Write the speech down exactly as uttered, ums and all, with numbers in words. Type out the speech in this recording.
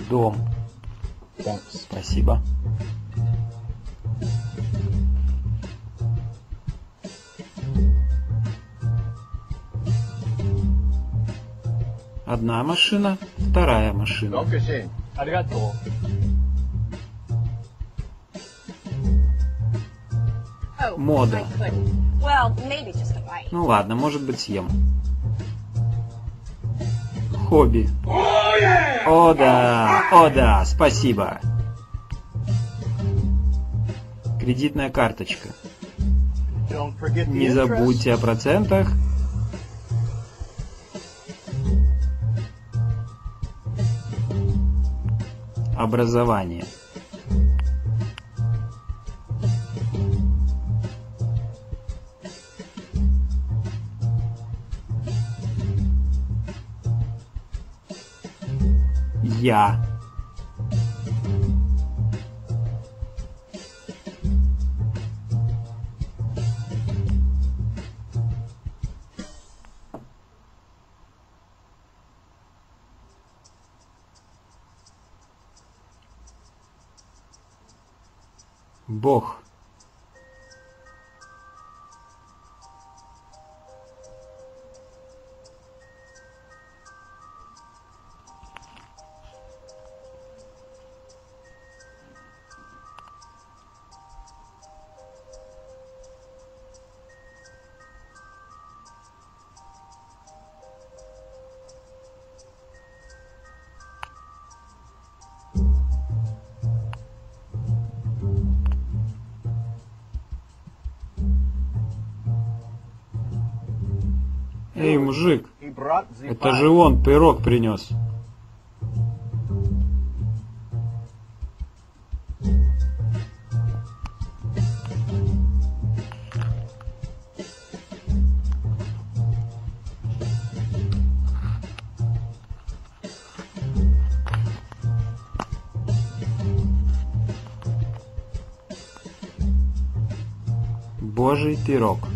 Дом. Спасибо. Одна машина, вторая машина. Мода. Ну ладно, может быть, съем. Хобби. О да, о да, спасибо. Кредитная карточка. Не забудьте о процентах. Образование. Я. Бог. Эй, мужик, это же он пирог принес. Божий пирог.